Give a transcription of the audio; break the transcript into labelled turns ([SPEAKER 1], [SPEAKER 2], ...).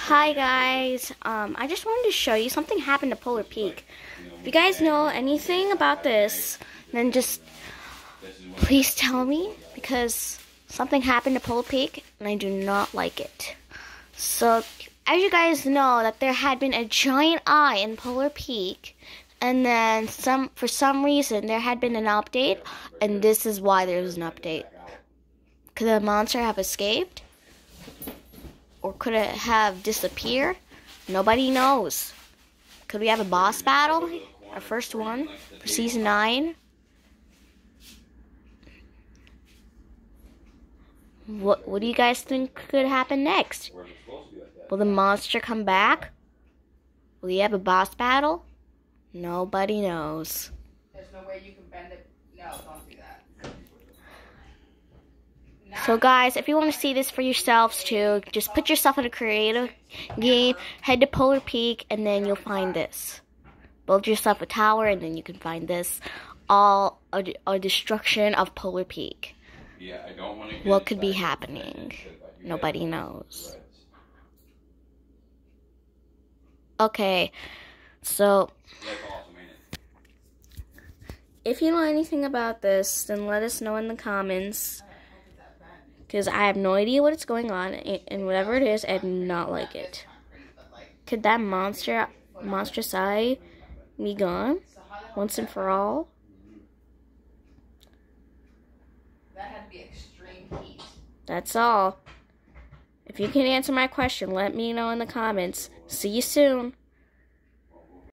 [SPEAKER 1] Hi guys, I just wanted to show you something happened to Polar Peak. If you guys know anything about this, then just please tell me, because something happened to Polar Peak and I do not like it. So, as you guys know, that there had been a giant eye in Polar Peak, and then for some reason there had been an update, and this is why there was an update. Could the monster have escaped? Or could it have disappeared? Nobody knows. Could we have a boss battle? Our first one for Season 9? What do you guys think could happen next? Will the monster come back? Will we have a boss battle? Nobody knows.
[SPEAKER 2] There's no way you can bend it. No, don't do that.
[SPEAKER 1] So guys, if you want to see this for yourselves too, just put yourself in a creative game, head to Polar Peak, and then you'll find this. Build yourself a tower, and then you can find this. All a destruction of Polar Peak. What could be happening? Nobody knows. Okay, so if you know anything about this, then let us know in the comments. Because I have no idea what's going on, and whatever it is, I do not like it. Could that monstrous eye be gone once and for all?
[SPEAKER 2] That had to be extreme heat.
[SPEAKER 1] That's all. If you can answer my question, let me know in the comments. See you soon.